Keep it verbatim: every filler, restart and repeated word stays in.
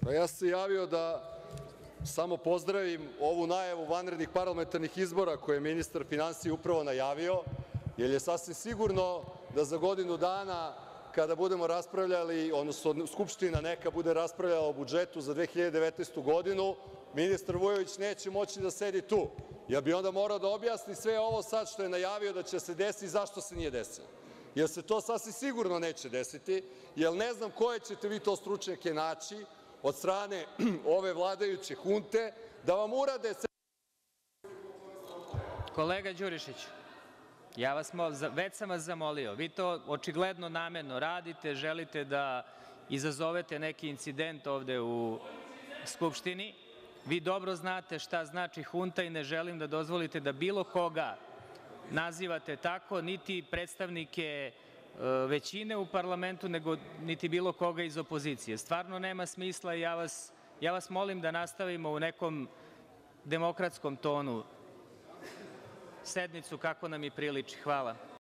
Ja sam se javio da samo pozdravim ovu najavu vanrednih parlamentarnih izbora koje je ministar finansija upravo najavio, jer je sasvim sigurno da za godinu dana kada budemo raspravljali, odnosno Skupština neka bude raspravljala o budžetu za dve hiljade devetnaestu godinu, ministar Vujović neće moći da sedi tu, jer bi onda morao da objasni sve ovo sad što je najavio da će se desiti i zašto se nije desilo. Jer se to sasvim sigurno neće desiti, jer ne znam koje ćete vi to stručnjake naći od strane ove vladajuće hunte da vam urade… Kolega Đurišiću, ja vas već sam vas zamolio, vi to očigledno namerno radite, želite da izazovete neki incident ovde u Skupštini. Vi dobro znate šta znači hunta i ne želim da dozvolite da bilo koga nazivate tako, niti predstavnike većine u parlamentu, nego niti bilo koga iz opozicije. Stvarno nema smisla i ja vas molim da nastavimo u nekom demokratskom tonu sednicu kako nam i priliči. Hvala.